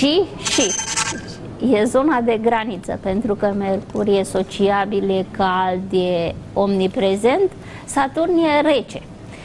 și e zona de graniță, pentru că Mercur e sociabil, e cald, e omniprezent, Saturn e rece.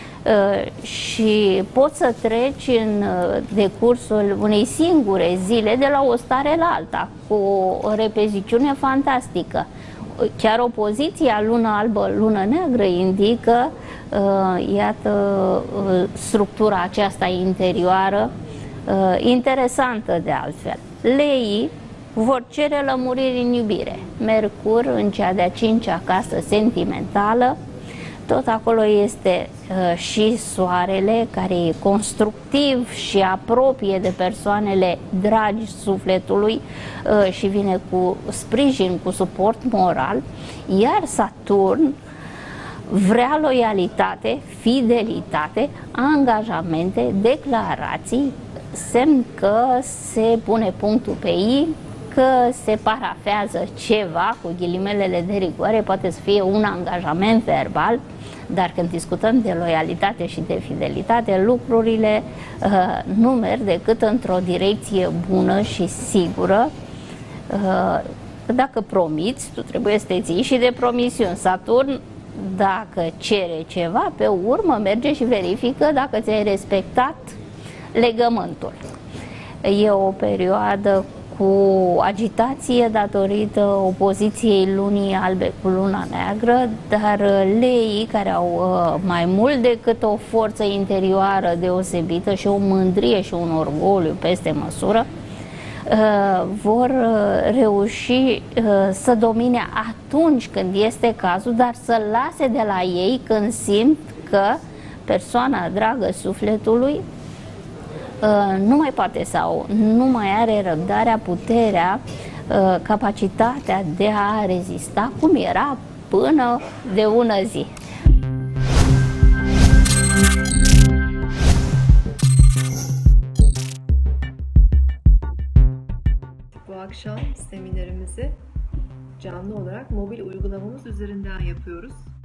Și poți să treci în decursul unei singure zile de la o stare la alta, cu o repeziciune fantastică. Chiar opoziția lună albă, lună neagră indică, iată, structura aceasta interioară, interesantă de altfel. Leii vor cere lămuriri în iubire. Mercur, în cea de-a 5-a casă sentimentală, tot acolo este și soarele, care e constructiv și apropie de persoanele dragi sufletului și vine cu sprijin, cu suport moral, iar Saturn vrea loialitate, fidelitate, angajamente, declarații, semn că se pune punctul pe i, că se parafează ceva, cu ghilimelele de rigoare, poate să fie un angajament verbal, dar când discutăm de loialitate și de fidelitate, lucrurile nu merg decât într-o direcție bună și sigură. Dacă promiți, tu trebuie să te ții și de promisiuni. Saturn, dacă cere ceva, pe urmă merge și verifică dacă ți-ai respectat legământul. E o perioadă cu agitație datorită opoziției lunii albe cu luna neagră, dar leii, care au mai mult decât o forță interioară deosebită și o mândrie și un orgoliu peste măsură, vor reuși să domine atunci când este cazul, dar să lase de la ei când simt că persoana dragă sufletului nu mai poate sau nu mai are răbdarea, puterea, capacitatea de a rezista cum era până de ună zi. Bu akşam seminerimizi canlı olarak mobil uygulamamız üzerinden yapıyoruz.